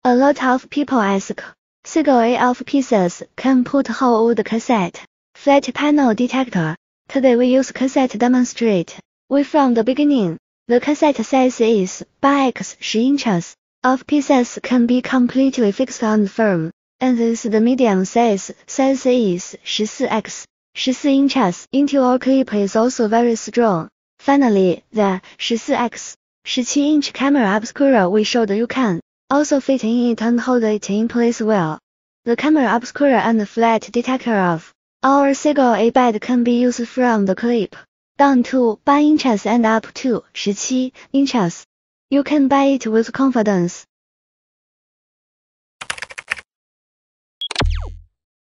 A lot of people ask, seagull of pieces can put how would cassette, flat panel detector. Today we use cassette demonstrate. We from the beginning. The cassette size is by x 10 inches. Of pieces can be completely fixed and firm. And this the medium size is 14x 14 inches. Into our clip is also very strong. Finally, the 14x 17-inch camera obscura we showed you can also fit in it and hold it in place well. The camera obscura and flat detector of our seagull A bed can be used from the clip down to 8 inches and up to 17 inches. You can buy it with confidence.